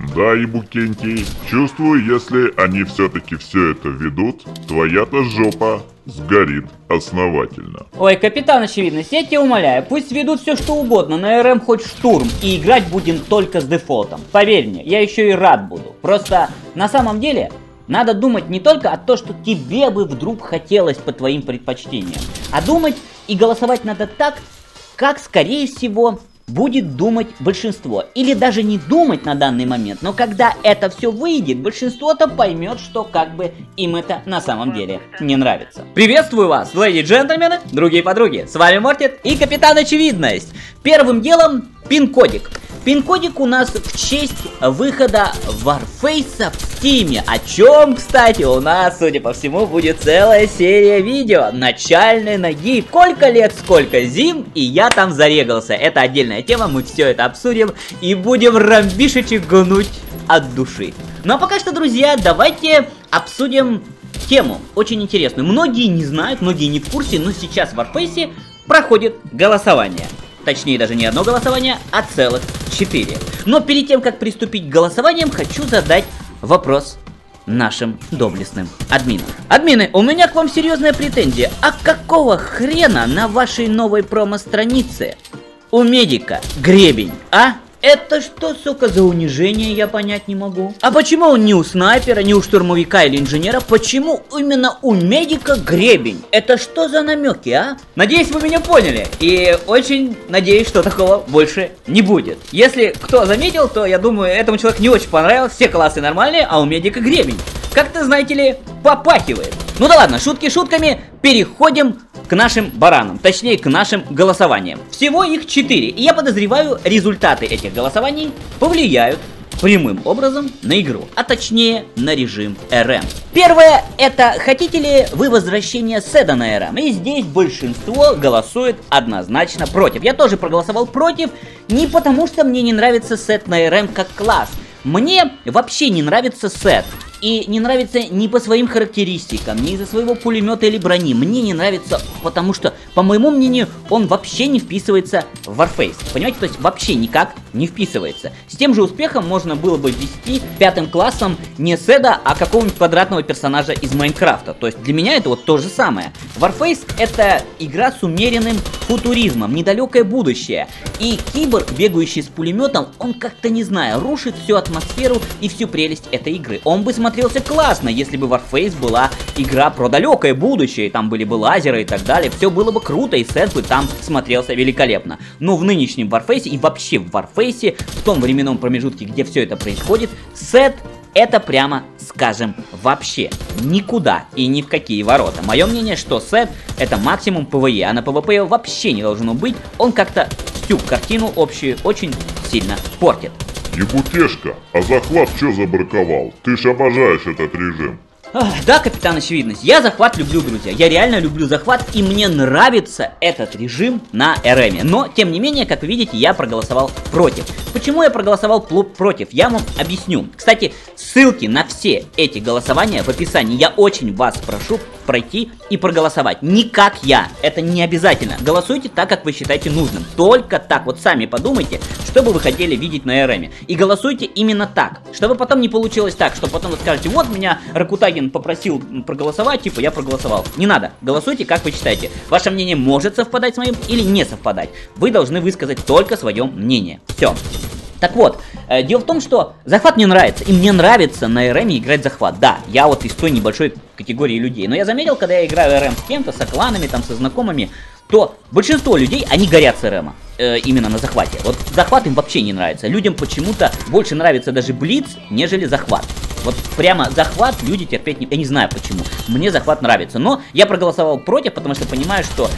Да, Ебукентий, чувствую, если они все-таки все это ведут, твоя-то жопа сгорит основательно. Ой, капитан Очевидность, я тебя умоляю, пусть ведут все что угодно, на РМ хоть штурм, и играть будем только с дефолтом. Поверь мне, я еще и рад буду. Просто на самом деле надо думать не только о том, что тебе бы вдруг хотелось по твоим предпочтениям, а думать и голосовать надо так, как скорее всего будет думать большинство. Или даже не думать на данный момент, но когда это все выйдет, большинство-то поймет, что как бы им это на самом деле не нравится. Приветствую вас, леди и джентльмены, другие подруги. С вами Мортит и Капитан Очевидность. Первым делом пин-кодик. Пин-кодик у нас в честь выхода Warface в Steam, о чем, кстати, у нас, судя по всему, будет целая серия видео начальной ноги. Сколько лет, сколько зим, и я там зарегался. Это отдельная тема, мы все это обсудим и будем рамбишечек гнуть от души. Ну а пока что, друзья, давайте обсудим тему, очень интересную. Многие не знают, многие не в курсе, но сейчас в Warface проходит голосование. Точнее, даже не одно голосование, а целых 4. Но перед тем, как приступить к голосованиям, хочу задать вопрос нашим доблестным админам. Админы, у меня к вам серьезная претензия. А какого хрена на вашей новой промо-странице у медика гребень, а? Это что, сука, за унижение, я понять не могу. А почему он не у снайпера, не у штурмовика или инженера? Почему именно у медика гребень? Это что за намеки, а? Надеюсь, вы меня поняли. И очень надеюсь, что такого больше не будет. Если кто заметил, то я думаю, этому человеку не очень понравилось. Все классы нормальные, а у медика гребень. Как-то, знаете ли, попахивает. Ну да ладно, шутки шутками, переходим к нашим баранам, точнее к нашим голосованиям. Всего их 4, и я подозреваю, результаты этих голосований повлияют прямым образом на игру, а точнее на режим РМ. Первое, это хотите ли вы возвращения седа на РМ, и здесь большинство голосует однозначно против. Я тоже проголосовал против, не потому что мне не нравится сет на РМ как класс, мне вообще не нравится сет. И не нравится ни по своим характеристикам, ни из-за своего пулемета или брони. Мне не нравится, потому что, по моему мнению, он вообще не вписывается в Warface. Понимаете, то есть вообще никак не вписывается. С тем же успехом можно было бы ввести 5 классом не седа, а какого-нибудь квадратного персонажа из Майнкрафта. То есть для меня это вот то же самое. Warface это игра с умеренным футуризмом, недалекое будущее. И киборг, бегающий с пулеметом, он как-то, не знаю, рушит всю атмосферу и всю прелесть этой игры. Он бы смотрелся классно, если бы Warface была игра про далекое будущее, и там были бы лазеры и так далее, все было бы круто, и сет бы там смотрелся великолепно. Но в нынешнем Warface и вообще в Warface, в том временном промежутке, где все это происходит, сет это, прямо скажем, вообще никуда и ни в какие ворота. Мое мнение, что сет это максимум ПВЕ, а на ПВП вообще не должно быть, он как-то всю картину общую очень сильно портит. Ебутешка, а захват чё забраковал? Ты ж обожаешь этот режим. Да, Капитан Очевидность, я захват люблю, друзья. Я реально люблю захват, и мне нравится этот режим на РМ. Но, тем не менее, как вы видите, я проголосовал против. Почему я проголосовал против? Я вам объясню. Кстати, ссылки на все эти голосования в описании. Я очень вас прошу пройти и проголосовать. Не как я, это не обязательно. Голосуйте так, как вы считаете нужным. Только так, вот сами подумайте, что бы вы хотели видеть на РМ. И голосуйте именно так, чтобы потом не получилось так, что потом вы скажете, вот меня Ракутагин попросил проголосовать, типа я проголосовал. Не надо, голосуйте как вы считаете. Ваше мнение может совпадать с моим или не совпадать. Вы должны высказать только свое мнение. Все. Так вот, дело в том, что захват мне нравится, и мне нравится на РМ играть захват. Да, я вот из той небольшой категории людей. Но я заметил, когда я играю РМ с кем-то, со кланами, там, со знакомыми, то большинство людей, они горят с РМа. Именно на захвате. Вот захват им вообще не нравится. Людям почему-то больше нравится даже Блиц, нежели захват. Вот прямо захват люди терпеть не... Я не знаю почему. Мне захват нравится. Но я проголосовал против, потому что понимаю, что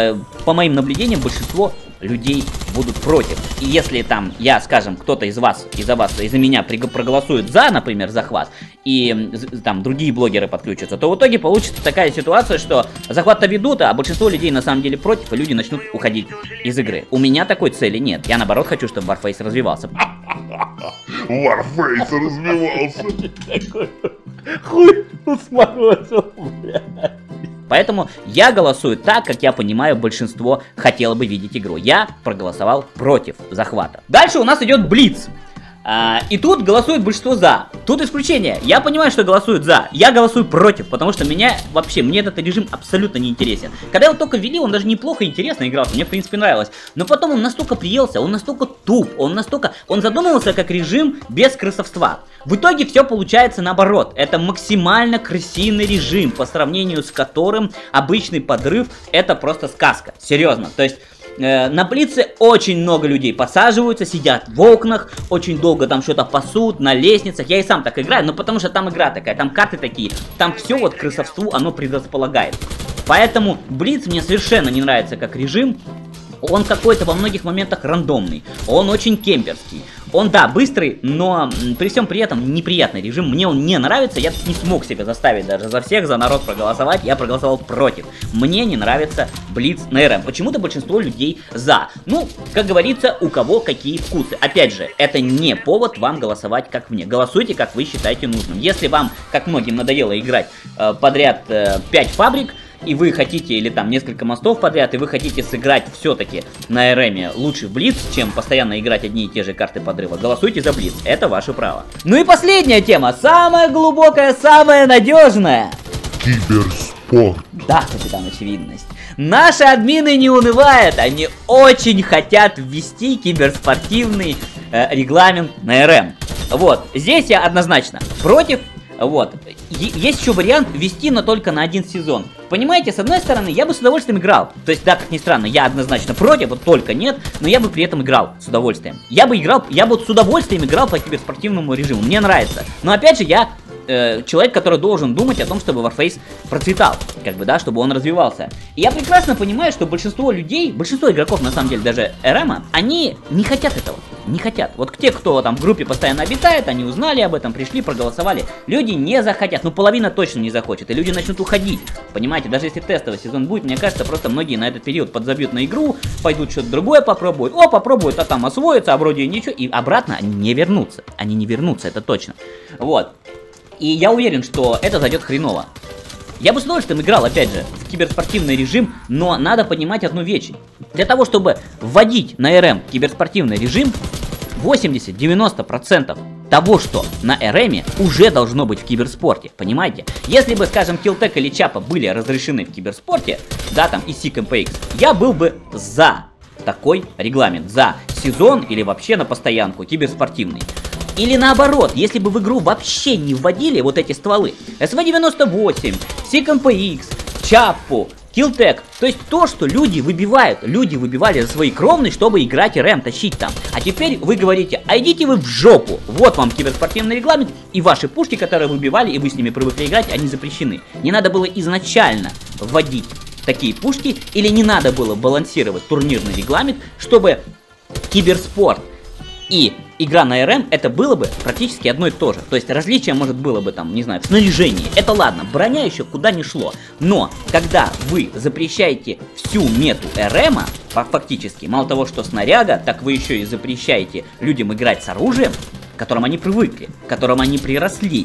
по моим наблюдениям большинство людей будут против. И если там я, скажем, кто-то из вас, из-за меня проголосует за, например, захват, и там другие блогеры подключатся, то в итоге получится такая ситуация, что захват-то ведут, а большинство людей на самом деле против, и люди начнут уходить из игры. У меня такой цели нет. Я наоборот хочу, чтобы Warface развивался. Warface развивался. Хуй сморозил, блядь. Поэтому я голосую так, как я понимаю, большинство хотело бы видеть игру. Я проголосовал против захвата. Дальше у нас идет Блиц. И тут голосует большинство за. Тут исключение. Я понимаю, что голосуют за. Я голосую против, потому что мне этот режим абсолютно не интересен. Когда его только ввели, он даже неплохо интересно игрался. Мне, в принципе, нравилось. Но потом он настолько приелся, он настолько туп, он задумывался как режим без крысовства. В итоге все получается наоборот. Это максимально крысиный режим, по сравнению с которым обычный подрыв это просто сказка. Серьезно. То есть на Блице очень много людей подсаживаются, сидят в окнах, очень долго там что-то пасут, на лестницах. Я и сам так играю, но потому что там игра такая, там карты такие, там все вот к крысовству оно предрасполагает. Поэтому Блиц мне совершенно не нравится как режим. Он какой-то во многих моментах рандомный, он очень кемперский. Он, да, быстрый, но при всем при этом неприятный режим. Мне он не нравится, я не смог себя заставить даже за всех, за народ проголосовать. Я проголосовал против. Мне не нравится Блиц на РМ. Почему-то большинство людей за. Ну, как говорится, у кого какие вкусы. Опять же, это не повод вам голосовать как мне. Голосуйте, как вы считаете нужным. Если вам, как многим, надоело играть подряд 5 фабрик, и вы хотите, или там несколько мостов подряд, и вы хотите сыграть все-таки на РМе лучше в Блиц, чем постоянно играть одни и те же карты подрыва, голосуйте за Блиц, это ваше право. Ну и последняя тема, самая глубокая, самая надежная. Киберспорт. Да, капитан Очевидность. Наши админы не унывают, они очень хотят ввести киберспортивный регламент на РМ. Вот, здесь я однозначно против. Вот. Есть еще вариант ввести, но только на один сезон. Понимаете, с одной стороны, я бы с удовольствием играл. То есть, да, как ни странно, я однозначно против, вот только нет, но я бы при этом играл с удовольствием. Я бы с удовольствием играл по киберспортивному режиму. Мне нравится. Но опять же, я человек, который должен думать о том, чтобы Warface процветал, как бы, да, чтобы он развивался. И я прекрасно понимаю, что большинство людей, большинство игроков, на самом деле, даже РМа, они не хотят этого, не хотят. Вот те, кто там в группе постоянно обитает, они узнали об этом, пришли, проголосовали. Люди не захотят, ну половина точно не захочет, и люди начнут уходить, понимаете, даже если тестовый сезон будет, мне кажется, просто многие на этот период подзабьют на игру, пойдут что-то другое попробуют, попробуют, а там освоятся, а вроде ничего, и обратно они не вернутся, это точно. Вот. И я уверен, что это зайдет хреново. Я бы с удовольствием играл, опять же, в киберспортивный режим, но надо понимать одну вещь. Для того, чтобы вводить на РМ киберспортивный режим, 80-90% того, что на РМе, уже должно быть в киберспорте, понимаете? Если бы, скажем, Killtech или Чапа были разрешены в киберспорте, да, там, и SeekMPX, я был бы за такой регламент, за сезон или вообще на постоянку киберспортивный. Или наоборот, если бы в игру вообще не вводили вот эти стволы, SV98, SeekMPX, Чаппу, Killtech, то есть то, что люди выбивали за свои кровные, чтобы играть РМ, тащить там. А теперь вы говорите, а идите вы в жопу, вот вам киберспортивный регламент, и ваши пушки, которые выбивали, и вы с ними привыкли играть, они запрещены. Не надо было изначально вводить такие пушки, или не надо было балансировать турнирный регламент, чтобы киберспорт и игра на РМ, это было бы практически одно и то же. То есть различие может было бы там, не знаю, в снаряжении. Это ладно, броня еще куда ни шло. Но когда вы запрещаете всю мету РМа, фактически, мало того, что снаряга, так вы еще и запрещаете людям играть с оружием, к которому они привыкли, к которому они приросли,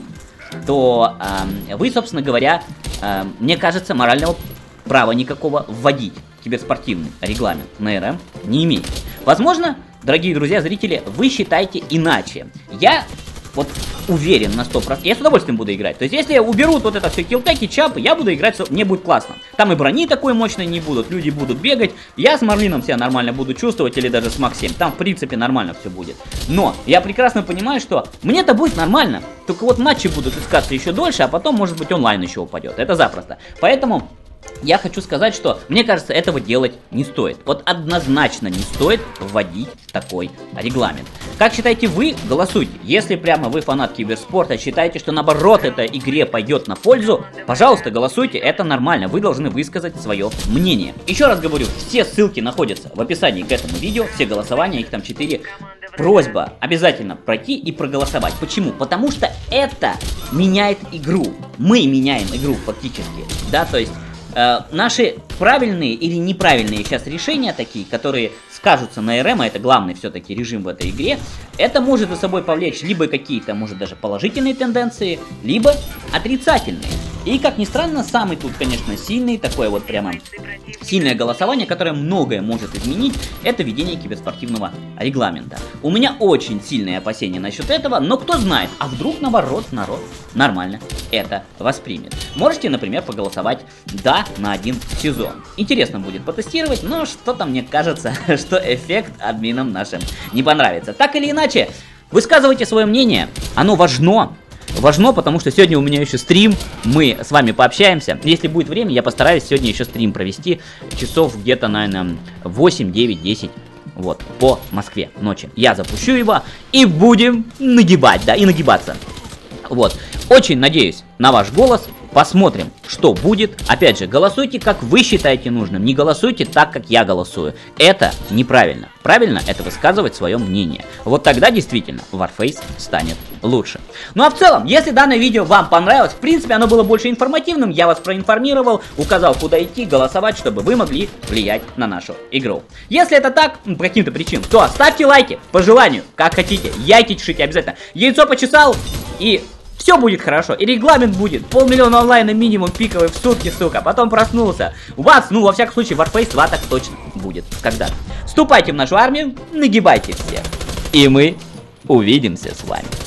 то вы, собственно говоря, мне кажется, морального права никакого вводить киберспортивный регламент на РМ не имеете. Возможно, дорогие друзья, зрители, вы считаете иначе. Я вот уверен на 100%. Я с удовольствием буду играть. То есть, если уберут вот это все киллтеки, чапы, я буду играть, мне будет классно. Там и брони такой мощной не будут, люди будут бегать. Я с Марлином себя нормально буду чувствовать, или даже с Максим. Там, в принципе, нормально все будет. Но я прекрасно понимаю, что мне это будет нормально. Только вот матчи будут искаться еще дольше, а потом, может быть, онлайн еще упадет. Это запросто. Поэтому я хочу сказать, что, мне кажется, этого делать не стоит. Вот однозначно не стоит вводить такой регламент. Как считаете вы? Голосуйте. Если прямо вы фанат киберспорта, считаете, что наоборот эта игре пойдет на пользу, пожалуйста, голосуйте, это нормально. Вы должны высказать свое мнение. Еще раз говорю, все ссылки находятся в описании к этому видео, все голосования, их там 4. Просьба обязательно пройти и проголосовать. Почему? Потому что это меняет игру. Мы меняем игру фактически. Да, то есть наши правильные или неправильные сейчас решения такие, которые скажутся на РМ, а это главный все-таки режим в этой игре, это может за собой повлечь либо какие-то, может даже положительные тенденции, либо отрицательные. И, как ни странно, самый тут, конечно, сильный, такое вот прямо сильное голосование, которое многое может изменить, это введение киберспортивного регламента. У меня очень сильные опасения насчет этого, но кто знает, а вдруг наоборот народ нормально это воспримет. Можете, например, поголосовать «да» на 1 сезон. Интересно будет потестировать, но что-то мне кажется, что эффект админам нашим не понравится. Так или иначе, высказывайте свое мнение, оно важно. Важно, потому что сегодня у меня еще стрим, мы с вами пообщаемся. Если будет время, я постараюсь сегодня еще стрим провести часов где-то, наверное, 8, 9, 10, вот, по Москве ночи. Я запущу его и будем нагибать, да, и нагибаться. Вот, очень надеюсь на ваш голос. Посмотрим, что будет. Опять же, голосуйте, как вы считаете нужным. Не голосуйте так, как я голосую. Это неправильно. Правильно это высказывать свое мнение. Вот тогда действительно Warface станет лучше. Ну а в целом, если данное видео вам понравилось, в принципе оно было больше информативным, я вас проинформировал, указал, куда идти, голосовать, чтобы вы могли влиять на нашу игру. Если это так, по каким-то причинам, то ставьте лайки, по желанию, как хотите, яйки чешите обязательно. Яйцо почесал и... все будет хорошо, и регламент будет 500 000 онлайна минимум пиковый в сутки, сука. Потом проснулся. У вас, ну, во всяком случае, Warface 2 так точно будет когда-то. Вступайте в нашу армию, нагибайте всех. И мы увидимся с вами.